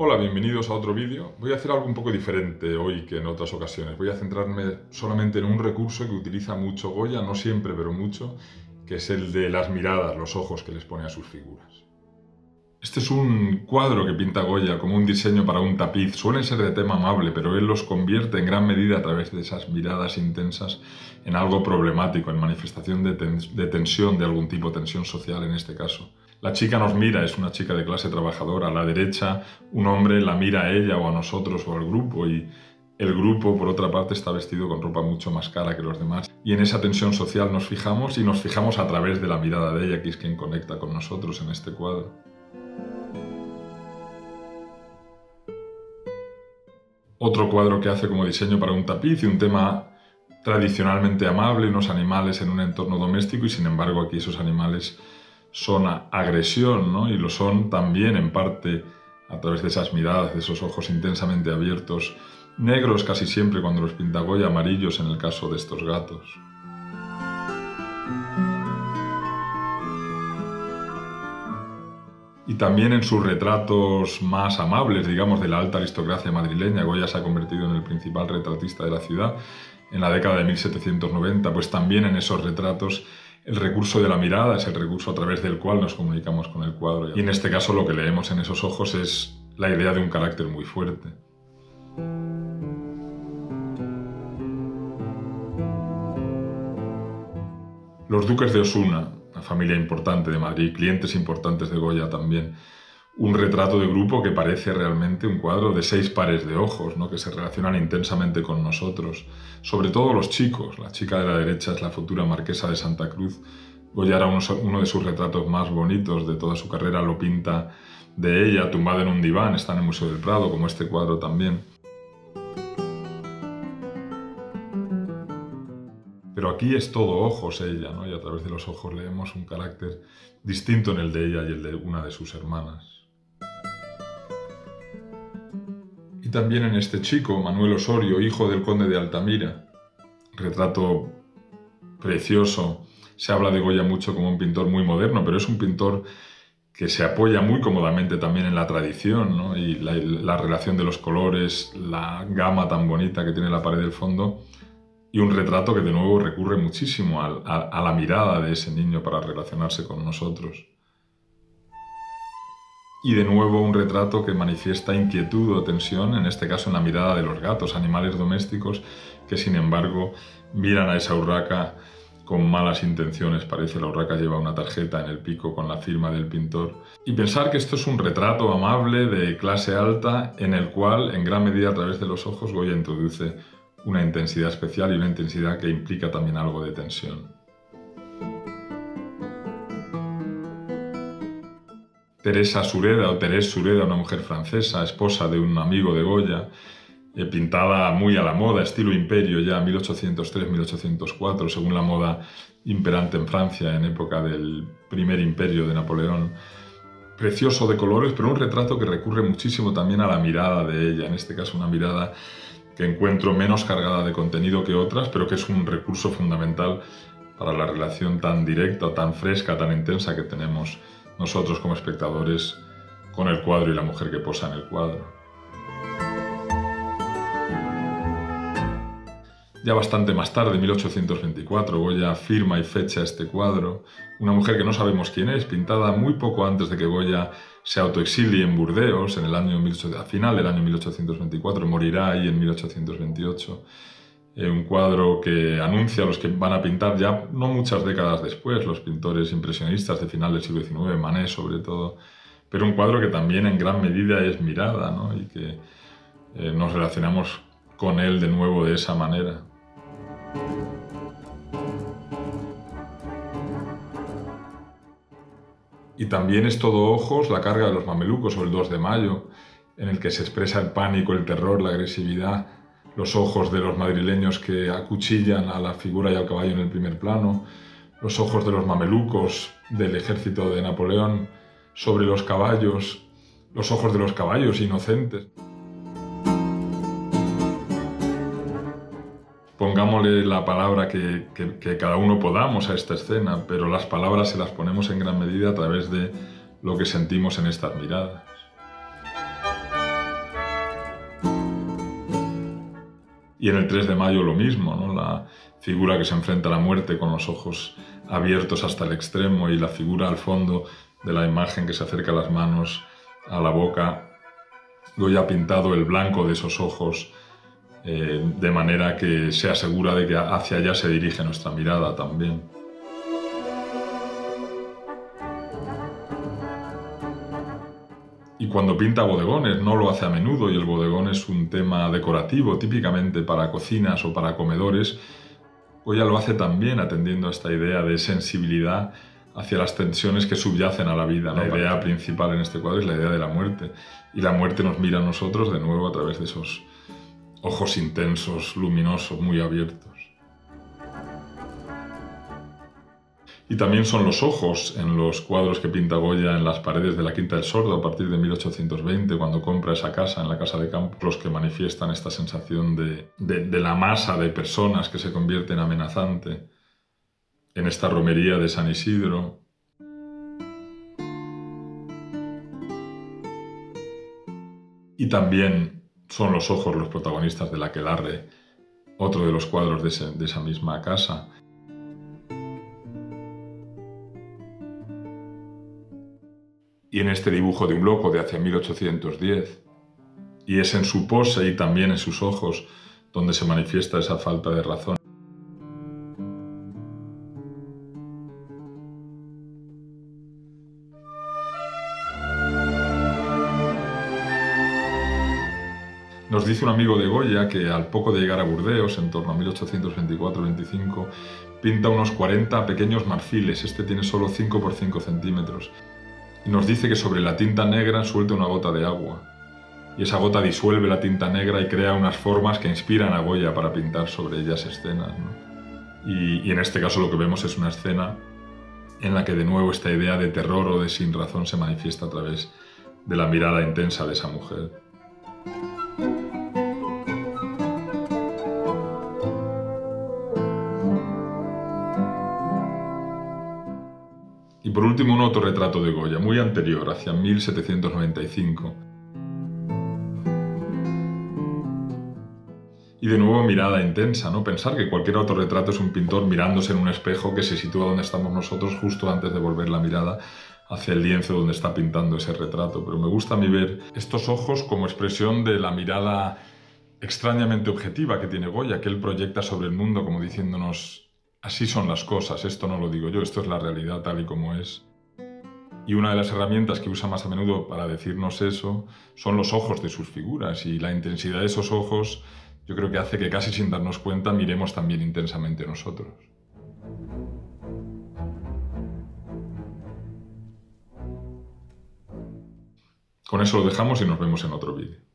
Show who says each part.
Speaker 1: Hola, bienvenidos a otro vídeo. Voy a hacer algo un poco diferente hoy que en otras ocasiones. Voy a centrarme solamente en un recurso que utiliza mucho Goya, no siempre, pero mucho, que es el de las miradas, los ojos que les pone a sus figuras. Este es un cuadro que pinta Goya como un diseño para un tapiz. Suelen ser de tema amable, pero él los convierte en gran medida a través de esas miradas intensas en algo problemático, en manifestación de tensión de algún tipo, tensión social en este caso. La chica nos mira, es una chica de clase trabajadora. A la derecha, un hombre la mira a ella o a nosotros o al grupo, y el grupo, por otra parte, está vestido con ropa mucho más cara que los demás. Y en esa tensión social nos fijamos a través de la mirada de ella, que es quien conecta con nosotros en este cuadro. Otro cuadro que hace como diseño para un tapiz y un tema tradicionalmente amable, unos animales en un entorno doméstico, y sin embargo aquí esos animales son agresión, ¿no? Y lo son también en parte a través de esas miradas, de esos ojos intensamente abiertos, negros casi siempre cuando los pinta Goya, amarillos en el caso de estos gatos. Y también en sus retratos más amables, digamos, de la alta aristocracia madrileña. Goya se ha convertido en el principal retratista de la ciudad en la década de 1790, pues también en esos retratos el recurso de la mirada es el recurso a través del cual nos comunicamos con el cuadro. Y en este caso lo que leemos en esos ojos es la idea de un carácter muy fuerte. Los duques de Osuna, una familia importante de Madrid, clientes importantes de Goya también. Un retrato de grupo que parece realmente un cuadro de 6 pares de ojos, ¿no? Que se relacionan intensamente con nosotros. Sobre todo los chicos. La chica de la derecha es la futura marquesa de Santa Cruz. Goya era uno de sus retratos más bonitos de toda su carrera. Lo pinta de ella tumbada en un diván. Está en el Museo del Prado, como este cuadro también. Pero aquí es todo ojos ella, ¿no? Y a través de los ojos leemos un carácter distinto en el de ella y el de una de sus hermanas. Y también en este chico, Manuel Osorio, hijo del conde de Altamira. Retrato precioso. Se habla de Goya mucho como un pintor muy moderno, pero es un pintor que se apoya muy cómodamente también en la tradición, ¿no? Y la relación de los colores, la gama tan bonita que tiene la pared del fondo. Y un retrato que de nuevo recurre muchísimo a la mirada de ese niño para relacionarse con nosotros. Y de nuevo un retrato que manifiesta inquietud o tensión, en este caso en la mirada de los gatos, animales domésticos que sin embargo miran a esa urraca con malas intenciones. Parece la urraca lleva una tarjeta en el pico con la firma del pintor. Y pensar que esto es un retrato amable de clase alta en el cual, en gran medida a través de los ojos, Goya introduce una intensidad especial y una intensidad que implica también algo de tensión. Teresa Sureda, o Thérèse Sureda, una mujer francesa, esposa de un amigo de Goya, pintada muy a la moda, estilo imperio ya, 1803-1804, según la moda imperante en Francia en época del primer imperio de Napoleón. Precioso de colores, pero un retrato que recurre muchísimo también a la mirada de ella, en este caso una mirada que encuentro menos cargada de contenido que otras, pero que es un recurso fundamental para la relación tan directa, tan fresca, tan intensa que tenemos nosotros como espectadores con el cuadro y la mujer que posa en el cuadro. Ya bastante más tarde, 1824, Goya firma y fecha este cuadro. Una mujer que no sabemos quién es, pintada muy poco antes de que Goya se autoexilie en Burdeos, a final del año 1824, morirá ahí en 1828. Un cuadro que anuncia a los que van a pintar ya no muchas décadas después, los pintores impresionistas de final del siglo XIX, Manet sobre todo, pero un cuadro que también en gran medida es mirada, ¿no? Y que nos relacionamos con él de nuevo de esa manera. Y también es todo ojos la carga de los mamelucos o el 2 de mayo, en el que se expresa el pánico, el terror, la agresividad, los ojos de los madrileños que acuchillan a la figura y al caballo en el primer plano, los ojos de los mamelucos del ejército de Napoleón sobre los caballos, los ojos de los caballos inocentes. Pongámosle la palabra que cada uno podamos a esta escena, pero las palabras se las ponemos en gran medida a través de lo que sentimos en estas miradas. Y en el 3 de mayo lo mismo, ¿no? La figura que se enfrenta a la muerte con los ojos abiertos hasta el extremo y la figura al fondo de la imagen que se acerca las manos a la boca. Goya ha pintado el blanco de esos ojos de manera que se asegura de que hacia allá se dirige nuestra mirada también. Y cuando pinta bodegones, no lo hace a menudo, y el bodegón es un tema decorativo típicamente para cocinas o para comedores, Goya lo hace también atendiendo a esta idea de sensibilidad hacia las tensiones que subyacen a la vida. La idea principal en este cuadro es la idea de la muerte, y la muerte nos mira a nosotros de nuevo a través de esos ojos intensos, luminosos, muy abiertos. Y también son los ojos en los cuadros que pinta Goya en las paredes de la Quinta del Sordo a partir de 1820, cuando compra esa casa en la Casa de Campo, los que manifiestan esta sensación de la masa de personas que se convierte en amenazante en esta romería de San Isidro. Y también son los ojos los protagonistas del Aquelarre, otro de los cuadros de esa misma casa. Y en este dibujo de un loco de hacia 1810. Y es en su pose y también en sus ojos donde se manifiesta esa falta de razón. Nos dice un amigo de Goya que al poco de llegar a Burdeos, en torno a 1824-25, pinta unos 40 pequeños marfiles. Este tiene solo 5 por 5 centímetros. Y nos dice que sobre la tinta negra suelta una gota de agua. Y esa gota disuelve la tinta negra y crea unas formas que inspiran a Goya para pintar sobre ellas escenas, ¿no? Y en este caso lo que vemos es una escena en la que de nuevo esta idea de terror o de sinrazón se manifiesta a través de la mirada intensa de esa mujer. Y por último un autorretrato de Goya, muy anterior, hacia 1795. Y de nuevo mirada intensa, ¿no? Pensar que cualquier autorretrato es un pintor mirándose en un espejo que se sitúa donde estamos nosotros justo antes de volver la mirada hacia el lienzo donde está pintando ese retrato. Pero me gusta a mí ver estos ojos como expresión de la mirada extrañamente objetiva que tiene Goya, que él proyecta sobre el mundo como diciéndonos: así son las cosas, esto no lo digo yo, esto es la realidad tal y como es. Y una de las herramientas que usa más a menudo para decirnos eso son los ojos de sus figuras, y la intensidad de esos ojos yo creo que hace que casi sin darnos cuenta miremos también intensamente nosotros. Con eso lo dejamos y nos vemos en otro vídeo.